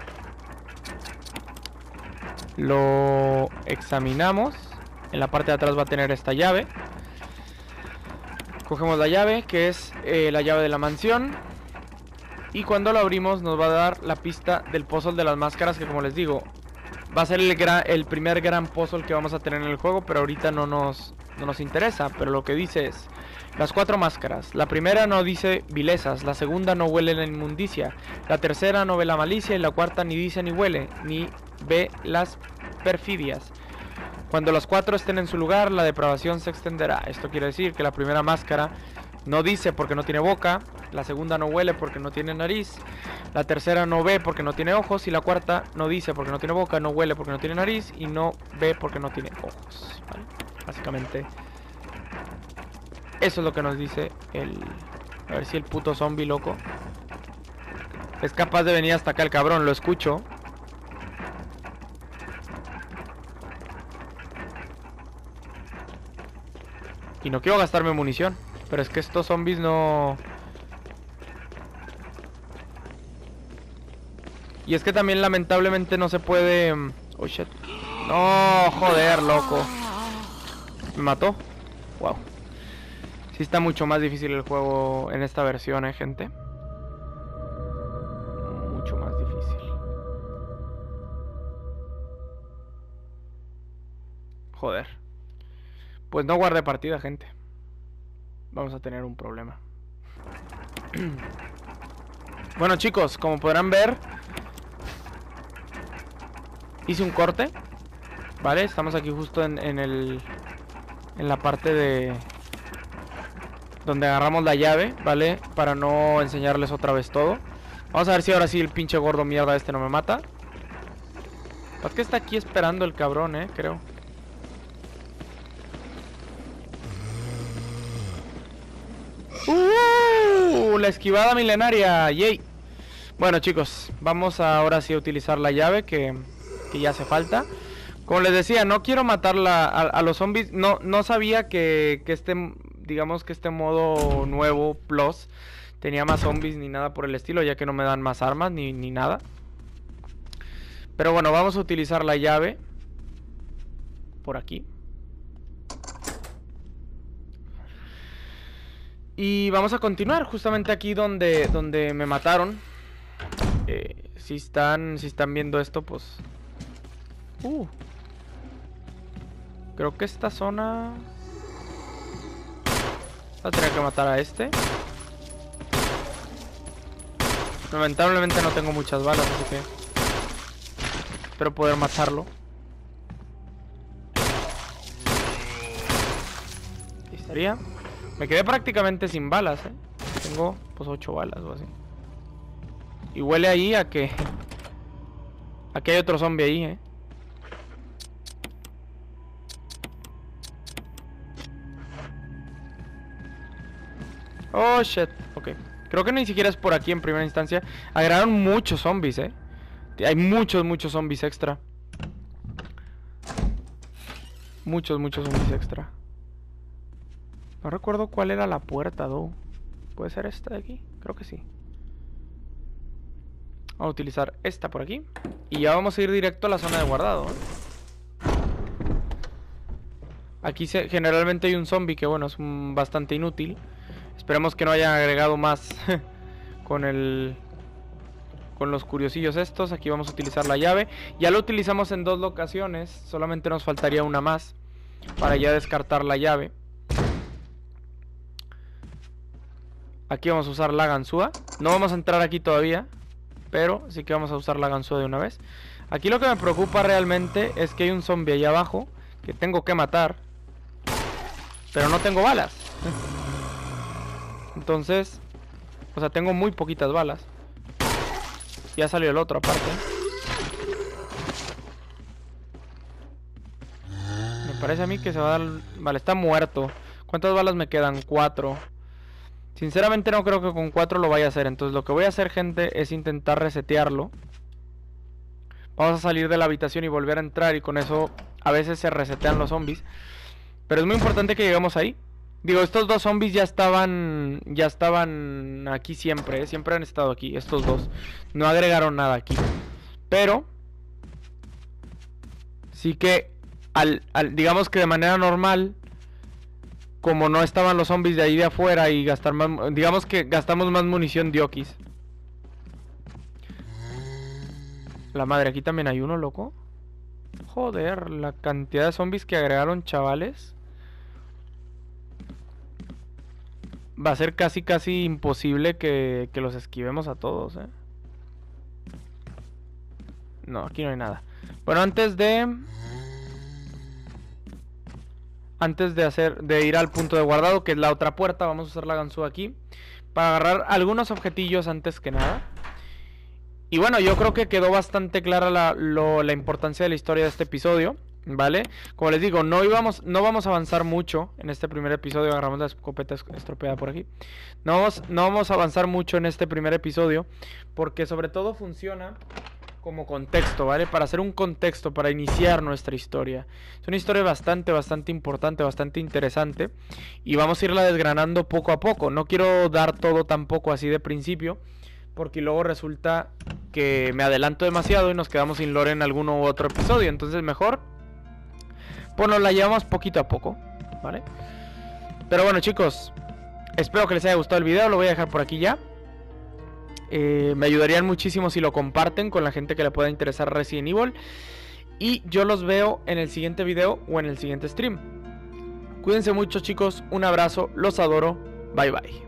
Lo examinamos. En la parte de atrás va a tener esta llave. Cogemos la llave, que es eh, la llave de la mansión. Y cuando lo abrimos nos va a dar la pista del puzzle de las máscaras, que como les digo, va a ser el, gran, el primer gran puzzle que vamos a tener en el juego, pero ahorita no nos, no nos interesa. Pero lo que dice es, las cuatro máscaras. La primera no dice vilezas, la segunda no huele la inmundicia, la tercera no ve la malicia y la cuarta ni dice ni huele, ni ve las perfidias. Cuando las cuatro estén en su lugar, la depravación se extenderá. Esto quiere decir que la primera máscara no dice porque no tiene boca, la segunda no huele porque no tiene nariz, la tercera no ve porque no tiene ojos y la cuarta no dice porque no tiene boca, no huele porque no tiene nariz y no ve porque no tiene ojos, ¿vale? Básicamente eso es lo que nos dice el... A ver si el puto zombie, loco, Es capaz de venir hasta acá el cabrón, lo escucho. Y no quiero gastarme munición. Pero es que estos zombies no... Y es que también lamentablemente no se puede... Oh shit. No, joder, loco. Me mató. Wow. Sí está mucho más difícil el juego en esta versión, eh, gente. Mucho más difícil. Joder. Pues no guardé partida, gente. Vamos a tener un problema. Bueno, chicos, como podrán ver, hice un corte. Vale, estamos aquí justo en, en el... En la parte de... donde agarramos la llave, ¿vale? Para no enseñarles otra vez todo. Vamos a ver si ahora sí el pinche gordo mierda este no me mata. Es que está aquí esperando el cabrón, eh, creo. Uh, la esquivada milenaria, yay. Bueno, chicos, vamos a ahora sí a utilizar la llave que, que ya hace falta. Como les decía, no quiero matar la, a, a los zombies. No, no sabía que, que este, digamos que este modo nuevo, Plus, tenía más zombies ni nada por el estilo, ya que no me dan más armas ni, ni nada. Pero bueno, vamos a utilizar la llave por aquí. Y vamos a continuar justamente aquí donde, donde me mataron. Eh, si están, si están viendo esto, pues... Uh... Creo que esta zona... Va a tener que matar a este. Lamentablemente no tengo muchas balas, así que... espero poder matarlo. Ahí estaría. Me quedé prácticamente sin balas, eh. Tengo pues ocho balas o así. Y huele ahí a que... Aquí hay otro zombie ahí, eh. Oh, shit. Ok. Creo que ni siquiera es por aquí en primera instancia. Agregaron muchos zombies, eh. Hay muchos, muchos zombies extra. Muchos, muchos zombies extra. No recuerdo cuál era la puerta, though. ¿Puede ser esta de aquí? Creo que sí. Vamos a utilizar esta por aquí. Y ya vamos a ir directo a la zona de guardado, ¿eh? Aquí se, generalmente hay un zombie que, bueno, es un, bastante inútil. Esperemos que no hayan agregado más con el... con los curiosillos estos. Aquí vamos a utilizar la llave. Ya lo utilizamos en dos locaciones. Solamente nos faltaría una más para ya descartar la llave. Aquí vamos a usar la ganzúa. No vamos a entrar aquí todavía, pero sí que vamos a usar la ganzúa de una vez. Aquí lo que me preocupa realmente es que hay un zombie allá abajo que tengo que matar, pero no tengo balas. Entonces, o sea, tengo muy poquitas balas. Ya salió el otro aparte. Me parece a mí que se va a dar... Vale, está muerto. ¿Cuántas balas me quedan? Cuatro. Sinceramente no creo que con cuatro lo vaya a hacer. Entonces lo que voy a hacer, gente, es intentar resetearlo. Vamos a salir de la habitación y volver a entrar. Y con eso a veces se resetean los zombies. Pero es muy importante que lleguemos ahí. Digo, estos dos zombies ya estaban... Ya estaban aquí siempre, ¿eh? Siempre han estado aquí, estos dos. No agregaron nada aquí. Pero sí que al, al, digamos que de manera normal, como no estaban los zombies de ahí de afuera y gastar más... Digamos que gastamos más munición de Okis. La madre, aquí también hay uno, loco. Joder, la cantidad de zombies que agregaron, chavales. Va a ser casi casi imposible que, que los esquivemos a todos, eh. No, aquí no hay nada. Bueno, antes de... Antes de hacer de ir al punto de guardado, que es la otra puerta, vamos a usar la ganzúa aquí para agarrar algunos objetillos antes que nada. Y bueno, yo creo que quedó bastante clara la, lo, la importancia de la historia de este episodio. ¿vale? Como les digo, no íbamos, no vamos a avanzar mucho en este primer episodio. Agarramos la escopeta estropeada por aquí. No vamos, no vamos a avanzar mucho en este primer episodio, porque sobre todo funciona como contexto, ¿vale? Para hacer un contexto, para iniciar nuestra historia. Es una historia bastante, bastante importante, bastante interesante, y vamos a irla desgranando poco a poco. No quiero dar todo tampoco así de principio, porque luego resulta que me adelanto demasiado y nos quedamos sin lore en alguno u otro episodio. Entonces mejor, pues nos la llevamos poquito a poco, ¿vale? Pero bueno, chicos, espero que les haya gustado el video. Lo voy a dejar por aquí ya. eh, Me ayudarían muchísimo si lo comparten con la gente que le pueda interesar Resident Evil. Y yo los veo en el siguiente video o en el siguiente stream. Cuídense mucho, chicos. Un abrazo, los adoro. Bye bye.